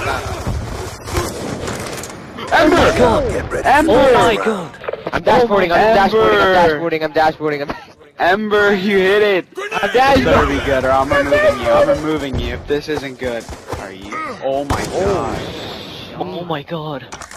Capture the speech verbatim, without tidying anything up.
Ember! Oh my god! Ember! Oh my god! I'm dashboarding, I'm dashboarding, I'm Ember! dashboarding, I'm dashboarding, I'm Ember, you hit it! I'm This better dashboarding! be good or I'm removing you. I'm removing you if this isn't good. Are you? Oh my gosh. Oh my god!